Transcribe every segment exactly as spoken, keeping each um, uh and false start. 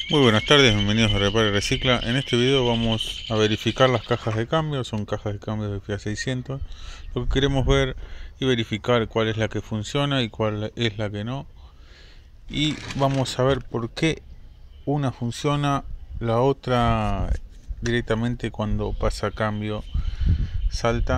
Muy buenas tardes, bienvenidos a Repara y Recicla. En este video vamos a verificar las cajas de cambio, son cajas de cambio de Fiat seiscientos. Lo que queremos ver y verificar cuál es la que funciona y cuál es la que no. Y vamos a ver por qué una funciona, la otra directamente cuando pasa cambio salta.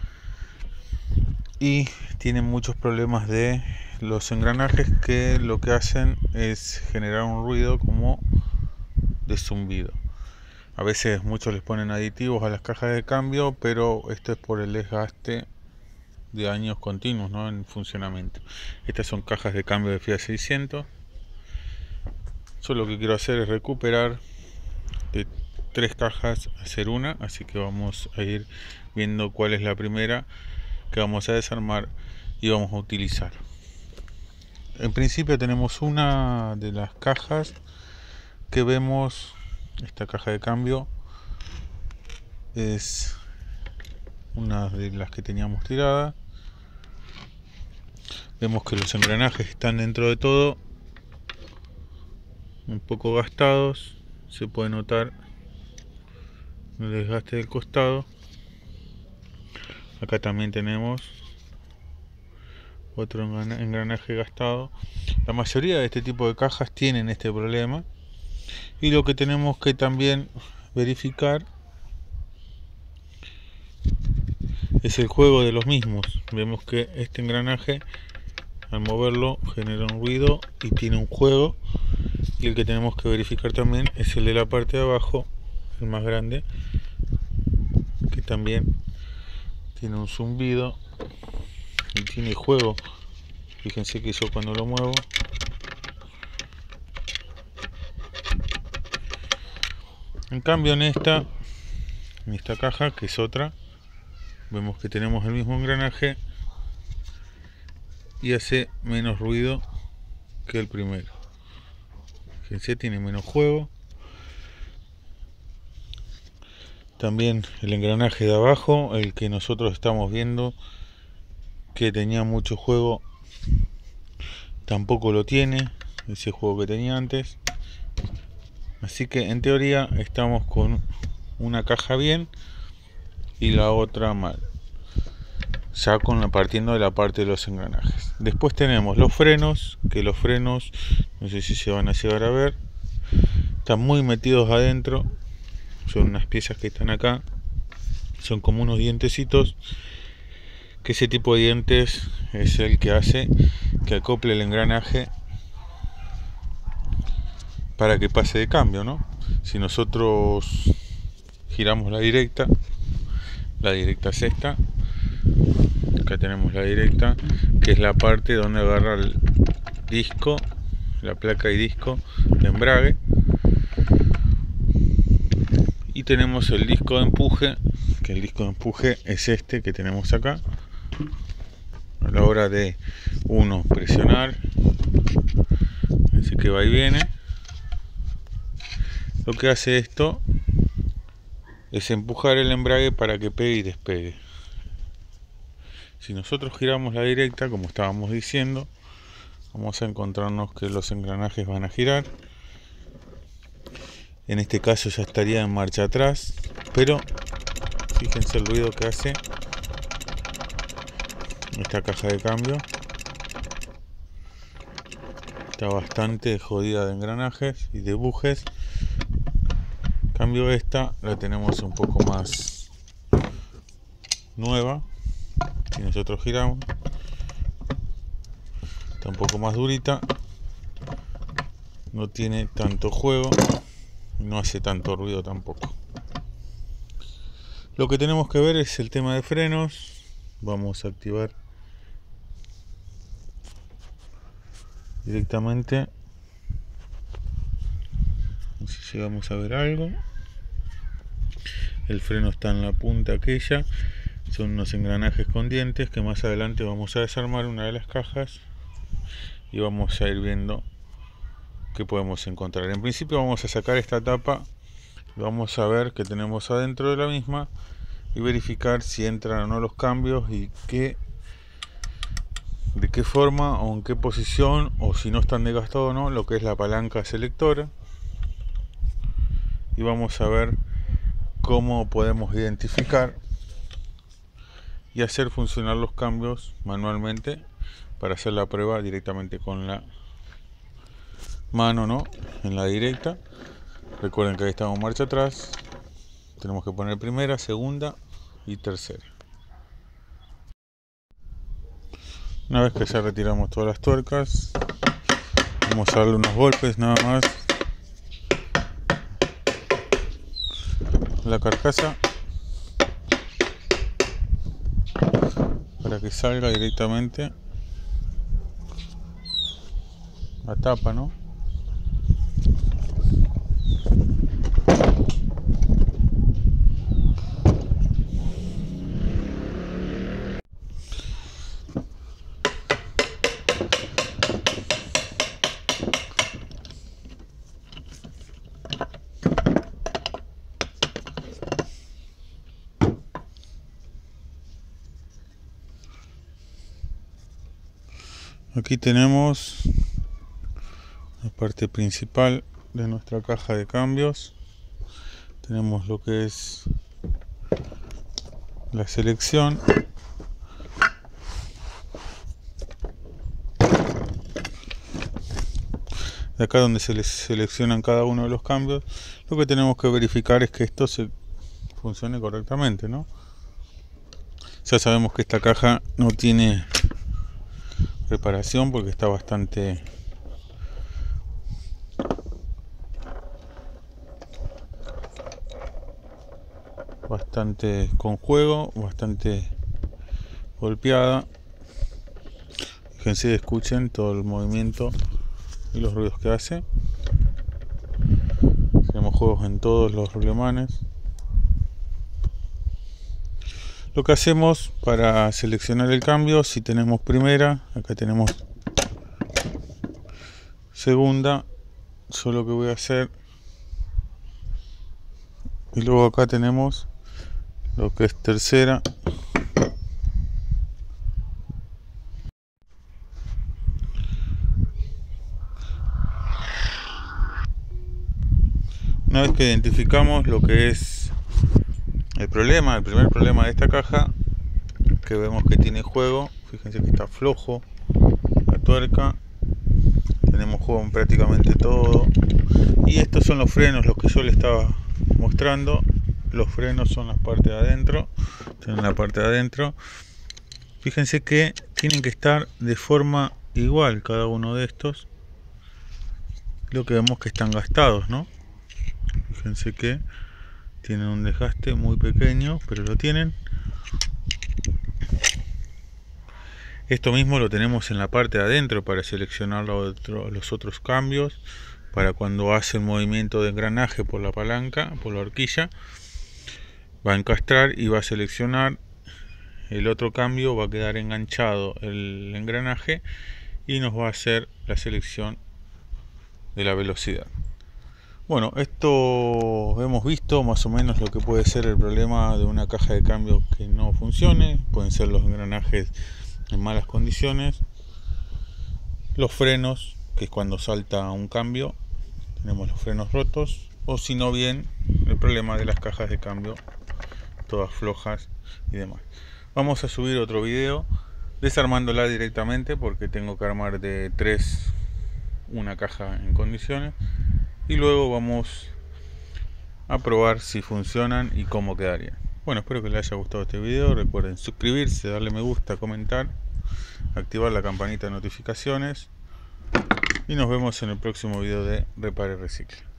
Y tienen muchos problemas de los engranajes que lo que hacen es generar un ruido como de zumbido. A veces muchos les ponen aditivos a las cajas de cambio, pero esto es por el desgaste de años continuos, ¿no?, en funcionamiento. Estas son cajas de cambio de Fiat seiscientos. Yo lo que quiero hacer es recuperar de tres cajas, hacer una, así que vamos a ir viendo cuál es la primera que vamos a desarmar y vamos a utilizar. En principio tenemos una de las cajas que vemos. Esta caja de cambio es una de las que teníamos tirada. Vemos que los engranajes están dentro de todo un poco gastados, se puede notar el desgaste del costado. Acá también tenemos otro engranaje gastado. La mayoría de este tipo de cajas tienen este problema, y lo que tenemos que también verificar es el juego de los mismos. Vemos que este engranaje al moverlo genera un ruido y tiene un juego, y el que tenemos que verificar también es el de la parte de abajo, el más grande, que también tiene un zumbido y tiene juego. Fíjense que yo cuando lo muevo en cambio en esta en esta caja, que es otra, vemos que tenemos el mismo engranaje y hace menos ruido que el primero. Fíjense, tiene menos juego. También el engranaje de abajo, el que nosotros estamos viendo que tenía mucho juego, tampoco lo tiene, ese juego que tenía antes. Así que en teoría estamos con una caja bien y la otra mal, ya con la, partiendo de la parte de los engranajes. Después tenemos los frenos, que los frenos, no sé si se van a llegar a ver, están muy metidos adentro. Son unas piezas que están acá, son como unos dientecitos, que ese tipo de dientes es el que hace que acople el engranaje para que pase de cambio, ¿no? Si nosotros giramos la directa, la directa es esta. Acá tenemos la directa, que es la parte donde agarra el disco, la placa y disco de embrague. Y tenemos el disco de empuje, que el disco de empuje es este que tenemos acá. A la hora de uno presionar, así que va y viene, lo que hace esto es empujar el embrague para que pegue y despegue. Si nosotros giramos la directa, como estábamos diciendo, vamos a encontrarnos que los engranajes van a girar. En este caso ya estaría en marcha atrás, pero fíjense el ruido que hace esta caja de cambio. Está bastante jodida de engranajes y de bujes. En cambio esta la tenemos un poco más nueva. Si nosotros giramos, está un poco más durita, no tiene tanto juego, no hace tanto ruido tampoco. Lo que tenemos que ver es el tema de frenos. Vamos a activar directamente, no sé si llegamos a ver algo. El freno está en la punta aquella. Son unos engranajes con dientes que más adelante vamos a desarmar una de las cajas y vamos a ir viendo qué podemos encontrar. En principio vamos a sacar esta tapa, vamos a ver qué tenemos adentro de la misma y verificar si entran o no los cambios y qué, de qué forma o en qué posición, o si no están desgastados o no, lo que es la palanca selectora. y vamos a ver cómo podemos identificar y hacer funcionar los cambios manualmente para hacer la prueba directamente con la mano, ¿no? En la directa. Recuerden que ahí estamos marcha atrás, tenemos que poner primera, segunda y tercera. Una vez que ya retiramos todas las tuercas, vamos a darle unos golpes nada más a la carcasa para que salga directamente la tapa, ¿no? Aquí tenemos la parte principal de nuestra caja de cambios. Tenemos lo que es la selección. De acá donde se les seleccionan cada uno de los cambios, lo que tenemos que verificar es que esto se funcione correctamente, ¿no? Ya sabemos que esta caja no tiene reparación porque está bastante bastante con juego, bastante golpeada. Fíjense, escuchen todo el movimiento y los ruidos que hace. Tenemos juegos en todos los rulemanes. Lo que hacemos para seleccionar el cambio, si tenemos primera, acá tenemos segunda, yo lo que voy a hacer, y luego acá tenemos lo que es tercera. Una vez que identificamos lo que es el problema, el primer problema de esta caja, que vemos que tiene juego, fíjense que está flojo la tuerca, tenemos juego en prácticamente todo, y estos son los frenos, los que yo le estaba mostrando. Los frenos son la parte de adentro, tienen la parte de adentro. Fíjense que tienen que estar de forma igual cada uno de estos. Lo que vemos que están gastados, ¿no? Fíjense que tienen un desgaste muy pequeño, pero lo tienen. Esto mismo lo tenemos en la parte de adentro para seleccionar los otros cambios, para cuando hace el movimiento de engranaje por la palanca, por la horquilla, va a encastrar y va a seleccionar el otro cambio, va a quedar enganchado el engranaje y nos va a hacer la selección de la velocidad. Bueno, esto hemos visto más o menos lo que puede ser el problema de una caja de cambio que no funcione. Pueden ser los engranajes en malas condiciones, los frenos, que es cuando salta un cambio, tenemos los frenos rotos, o si no bien el problema de las cajas de cambio todas flojas y demás. Vamos a subir otro video desarmándola directamente, porque tengo que armar de tres una caja en condiciones, y luego vamos a probar si funcionan y cómo quedaría. Bueno, espero que les haya gustado este video. Recuerden suscribirse, darle me gusta, comentar, activar la campanita de notificaciones, y nos vemos en el próximo video de Repare y Recicle.